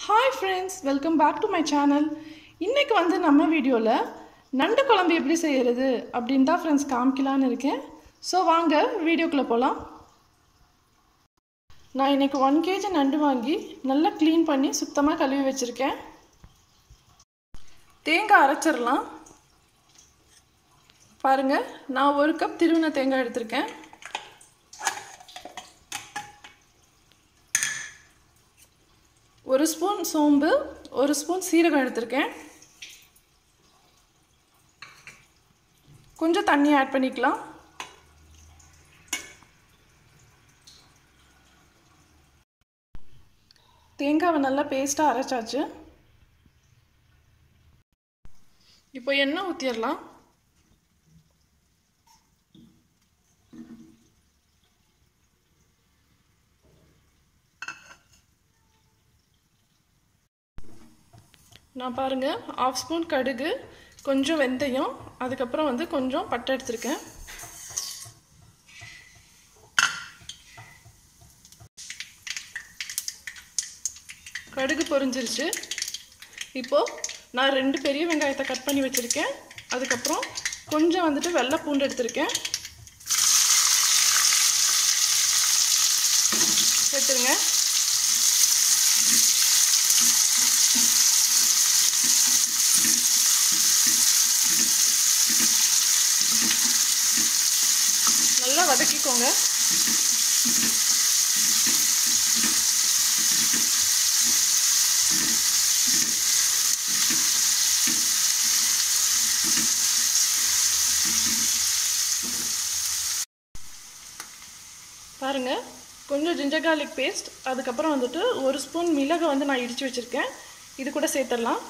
Hi friends, welcome back to my channel. இன்னைக்கு வந்து நம்ம வீடியோல நண்டு குழம்பு எப்படி செய்யறது அப்படிን தான் फ्रेंड्स காமிக்கலாம்னு இருக்கேன். சோ வாங்க வீடியோக்குள்ள போலாம். நான் இன்னைக்கு 1 kg நண்டு வாங்கி நல்லா க்ளீன் பண்ணி சுத்தமா கழுவி வச்சிருக்கேன். தேங்காய் அரைச்சிரலாம். பாருங்க, நான் 1 கப் திருவின தேங்காய் எடுத்துர்க்கேன். ஒரு ஸ்பூன் சோம்பு, ஒரு ஸ்பூன் சீரகம் எடுத்துர்க்கேன். கொஞ்சம் தண்ணி ஆட் பண்ணிக்கலாம். தேங்காவை நல்லா பேஸ்டா அரைச்சாச்சு. இப்போ எண்ணெய் ஊத்திரலாம். நான் பாருங்க 1/2 ஸ்பூன் கடுகு, கொஞ்சம் வெந்தயம், அதுக்கு அப்புறம் வந்து கொஞ்சம் பட்டை எடுத்துர்க்கேன். கடுகு பொரிஞ்சிருச்சு. இப்போ நான் 2 பெரிய வெங்காயத்தை கட் பண்ணி வச்சிருக்கேன். அதுக்கு அப்புறம் கொஞ்சம் வந்துட்டு வெள்ளை பூண்டு எடுத்துர்க்கேன். சேர்த்துருங்க. நல்லா வதக்கிக்கோங்க. பாருங்க, கொஞ்சம் ஜிஞ்சர் garlic பேஸ்ட், அதுக்கு அப்புறம் வந்துட்டு 1 ஸ்பூன் மிளகு வந்து நான் இடிச்சு வச்சிருக்கேன். இது கூட சேர்த்துடலாம்.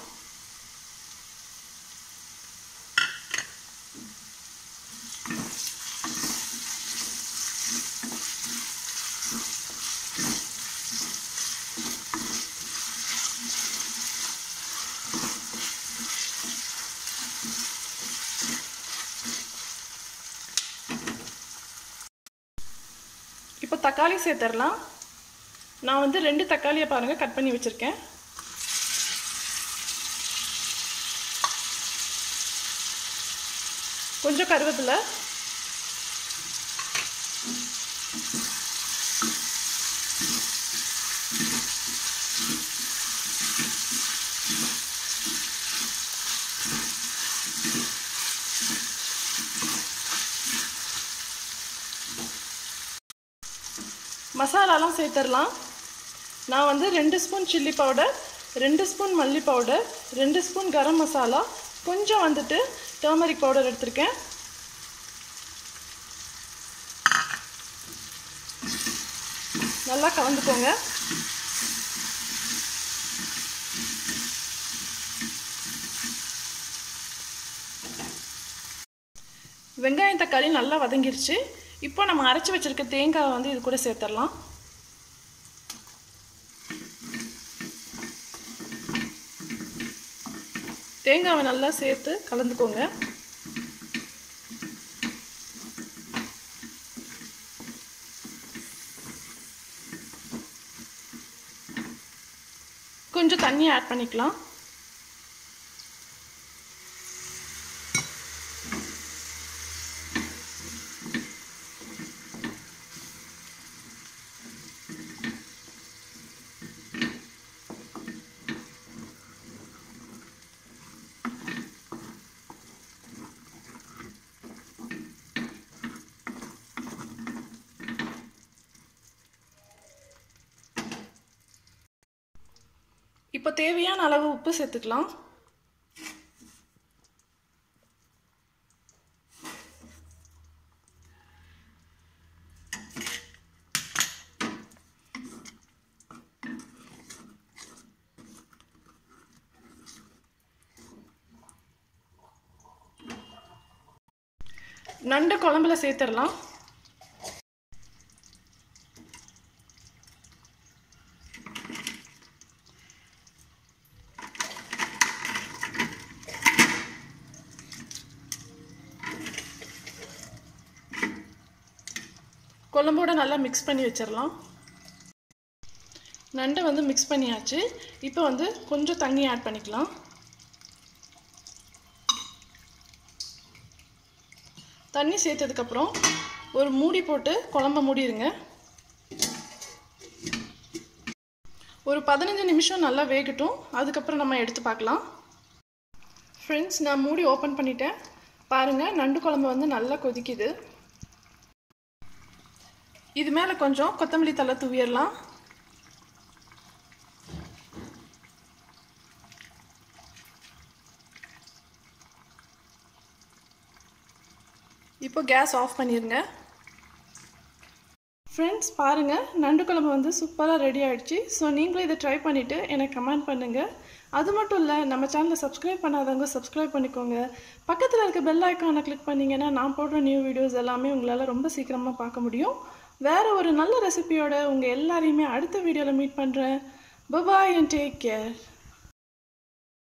இப்போ தக்காளி சேர்த்துடலாம். நான் வந்து 2 தக்காளியை பாருங்க கட் பண்ணி வச்சிருக்கேன். கொஞ்சம் கருவேப்பிலை, மசாலாலாம் சேர்த்துடலாம். நான் வந்து 2 ஸ்பூன் சில்லி பவுடர், 2 ஸ்பூன் மல்லி பவுடர், 2 ஸ்பூன் கரம் மசாலா, கொஞ்சம் வந்துட்டு டர்மரிக் பவுடர் எடுத்துர்க்கேன். நல்லா கலந்துக்கோங்க. வெங்காயம் தக்காளி நல்லா வதங்கிருச்சு. இப்போ நம்ம அரைச்சு வச்சிருக்க தேங்காவை வந்து இது கூட சேர்த்துடலாம். தேங்காவை நல்லா சேர்த்து கலந்துக்கோங்க. கொஞ்சம் தண்ணி ஆட் பண்ணிக்கலாம். இப்போ தேவையான அளவு உப்பு சேர்த்துக்கலாம். நண்டு குழம்புல சேர்த்துடலாம். குழம்போட நல்லா மிக்ஸ் பண்ணி வச்சிரலாம். நண்டை வந்து மிக்ஸ் பண்ணியாச்சு. இப்போ வந்து கொஞ்சம் தண்ணி ஆட் பண்ணிக்கலாம். தண்ணி சேர்த்ததுக்கப்புறம் ஒரு மூடி போட்டு குழம்ப மூடிடுங்க. ஒரு 15 நிமிஷம் நல்லா வேகட்டும். அதுக்கப்புறம் நம்ம எடுத்து பார்க்கலாம். ஃப்ரெண்ட்ஸ், நான் மூடி ஓப்பன் பண்ணிட்டேன். பாருங்கள், நண்டு குழம்பு வந்து நல்லா கொதிக்குது. இது மேலே கொஞ்சம் கொத்தமல்லி தழை தூவிடலாம். இப்போ கேஸ் ஆஃப் பண்ணிடுங்க. ஃப்ரெண்ட்ஸ், பாருங்கள், நண்டு குழம்பு வந்து சூப்பராக ரெடி ஆகிடுச்சு. ஸோ நீங்களும் இதை ட்ரை பண்ணிவிட்டு எனக்கு கமெண்ட் பண்ணுங்கள். அது மட்டும் இல்லை, நம்ம சேனலை சப்ஸ்கிரைப் பண்ணாதவங்க சப்ஸ்கிரைப் பண்ணிக்கோங்க. பக்கத்தில் இருக்க பெல் ஐக்கானை கிளிக் பண்ணிங்கன்னா நான் போடுற நியூ வீடியோஸ் எல்லாமே உங்களால் ரொம்ப சீக்கிரமாக பார்க்க முடியும். வேறு ஒரு நல்ல ரெசிபியோட உங்கள் எல்லாரையுமே அடுத்த வீடியோவில் மீட் பண்ணுறேன். Bye and take care.